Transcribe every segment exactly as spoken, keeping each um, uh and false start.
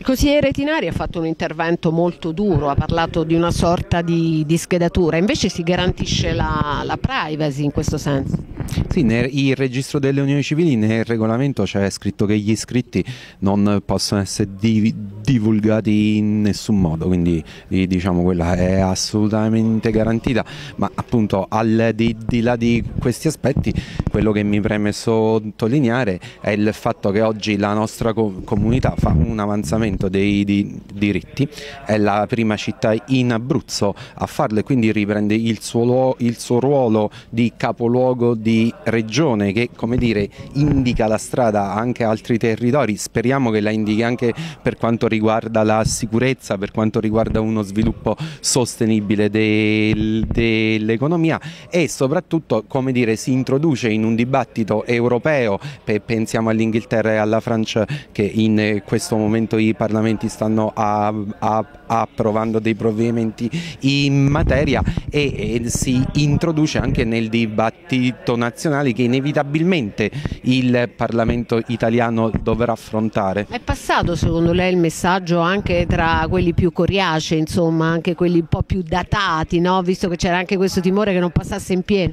consigliere Tinari ha fatto un intervento molto duro, ha parlato di una sorta di, di schedatura, invece si garantisce la, la privacy in questo senso. Sì, nel il registro delle unioni civili, nel regolamento c'è scritto che gli iscritti non possono essere div divulgati in nessun modo, quindi diciamo quella è assolutamente garantita, ma appunto al di, di là di questi aspetti quello che mi preme sottolineare è il fatto che oggi la nostra co comunità fa un avanzamento dei di, diritti, è la prima città in Abruzzo a farlo e quindi riprende il suo, il suo ruolo di capoluogo di regione che, come dire, indica la strada anche a altri territori. Speriamo che la indichi anche per quanto riguarda la sicurezza, per quanto riguarda uno sviluppo sostenibile del, dell'economia e soprattutto, come dire, si introduce in un dibattito europeo, pensiamo all'Inghilterra e alla Francia che in questo momento i parlamenti stanno a, a, approvando dei provvedimenti in materia e, e si introduce anche nel dibattito nazionale che inevitabilmente il Parlamento italiano dovrà affrontare. È passato secondo lei il messaggio anche tra quelli più coriacei, insomma anche quelli un po' più datati, no? Visto che c'era anche questo timore che non passasse in pieno?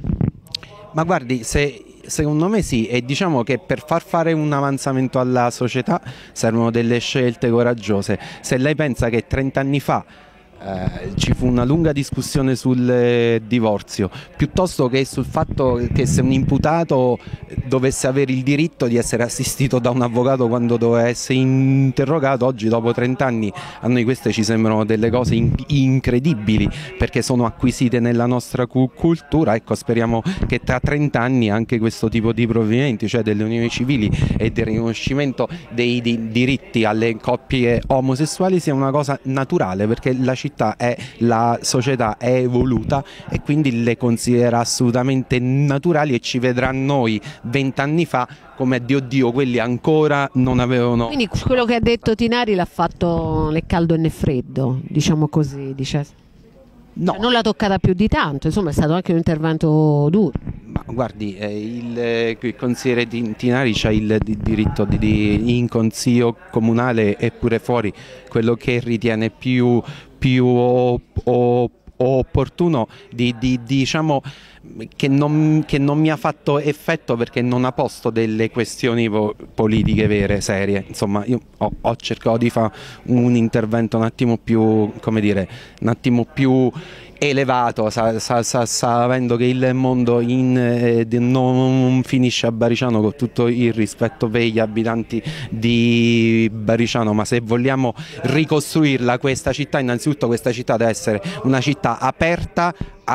Ma guardi, se secondo me sì, e diciamo che per far fare un avanzamento alla società servono delle scelte coraggiose. Se lei pensa che trent'anni fa Eh, ci fu una lunga discussione sul eh, divorzio, piuttosto che sul fatto che se un imputato dovesse avere il diritto di essere assistito da un avvocato quando doveva essere interrogato, oggi dopo trent'anni a noi queste ci sembrano delle cose in incredibili perché sono acquisite nella nostra cu cultura. Ecco, speriamo che tra trent'anni anche questo tipo di provvedimenti, cioè delle unioni civili e del riconoscimento dei di diritti alle coppie omosessuali, sia una cosa naturale, perché la città è, la società è evoluta e quindi le considera assolutamente naturali e ci vedrà noi vent'anni fa come Dio Dio, quelli ancora non avevano. Quindi quello che ha detto Tinari l'ha fatto né caldo né freddo, diciamo così, dice. No. Cioè, non l'ha toccata più di tanto, insomma è stato anche un intervento duro. Ma guardi, eh, il, eh, il consigliere Tinari ha il di, diritto di, di, in consiglio comunale e pure fuori quello che ritiene più, più o, o, opportuno di, di, diciamo che non, che non mi ha fatto effetto perché non ha posto delle questioni po politiche vere, serie. Insomma, io ho, ho cercato di fare un intervento un attimo più, come dire, un attimo più elevato, sa, sa, sa, sapendo che il mondo in, eh, non finisce a Bariciano, con tutto il rispetto per gli abitanti di Bariciano, ma se vogliamo ricostruirla questa città, innanzitutto questa città deve essere una città aperta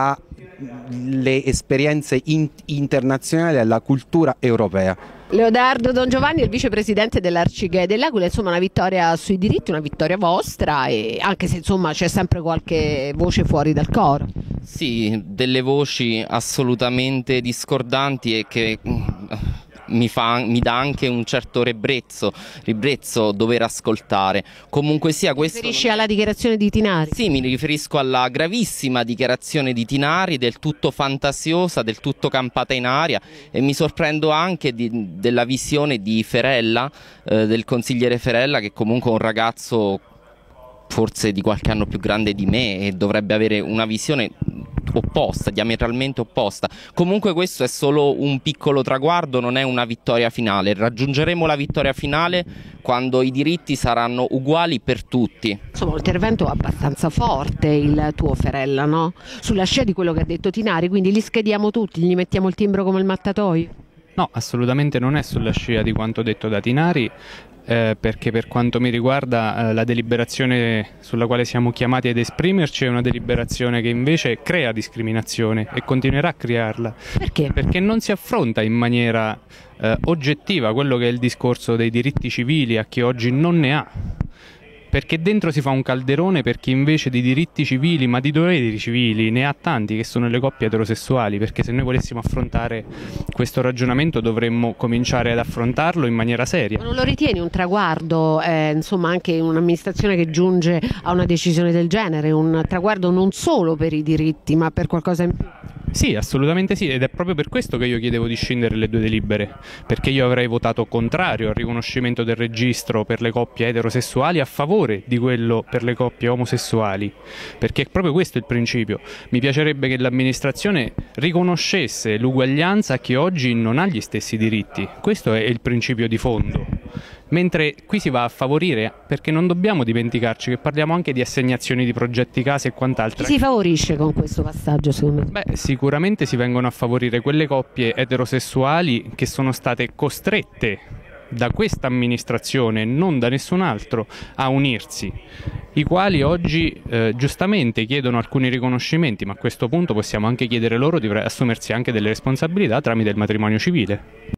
alle esperienze in, internazionali e alla cultura europea. Leonardo Don Giovanni è il vicepresidente dell'Arcigay dell'Aquila, insomma una vittoria sui diritti, una vittoria vostra, e anche se insomma c'è sempre qualche voce fuori dal coro. Sì, delle voci assolutamente discordanti e che mi, fa, mi dà anche un certo ribrezzo, ribrezzo dover ascoltare. Comunque sia questo... Ti riferisci alla dichiarazione di Tinari? Sì, mi riferisco alla gravissima dichiarazione di Tinari, del tutto fantasiosa, del tutto campata in aria, e mi sorprendo anche di, della visione di Ferella, eh, del consigliere Ferella, che comunque è un ragazzo forse di qualche anno più grande di me e dovrebbe avere una visione opposta, diametralmente opposta. Comunque questo è solo un piccolo traguardo, non è una vittoria finale. Raggiungeremo la vittoria finale quando i diritti saranno uguali per tutti. Insomma, un intervento abbastanza forte il tuo, Ferella, no? Sulla scia di quello che ha detto Tinari, quindi li schediamo tutti, gli mettiamo il timbro come il mattatoio? No, assolutamente non è sulla scia di quanto detto da Tinari. Eh, perché per quanto mi riguarda eh, la deliberazione sulla quale siamo chiamati ad esprimerci è una deliberazione che invece crea discriminazione e continuerà a crearla. Perché? Perché non si affronta in maniera eh, oggettiva quello che è il discorso dei diritti civili a chi oggi non ne ha. Perché dentro si fa un calderone per chi invece di diritti civili, ma di doveri civili, ne ha tanti, che sono le coppie eterosessuali, perché se noi volessimo affrontare questo ragionamento dovremmo cominciare ad affrontarlo in maniera seria. Ma non lo ritieni un traguardo, eh, insomma, anche un'amministrazione che giunge a una decisione del genere, un traguardo non solo per i diritti ma per qualcosa in più? Sì, assolutamente sì, ed è proprio per questo che io chiedevo di scindere le due delibere, perché io avrei votato contrario al riconoscimento del registro per le coppie eterosessuali a favore di quello per le coppie omosessuali, perché è proprio questo il principio. Mi piacerebbe che l'amministrazione riconoscesse l'uguaglianza a chi oggi non ha gli stessi diritti, questo è il principio di fondo. Mentre qui si va a favorire, perché non dobbiamo dimenticarci che parliamo anche di assegnazioni di progetti case e quant'altro. Chi si favorisce con questo passaggio, secondo te? Beh, sicuramente si vengono a favorire quelle coppie eterosessuali che sono state costrette da questa amministrazione, non da nessun altro, a unirsi, i quali oggi eh, giustamente chiedono alcuni riconoscimenti, ma a questo punto possiamo anche chiedere loro di assumersi anche delle responsabilità tramite il matrimonio civile.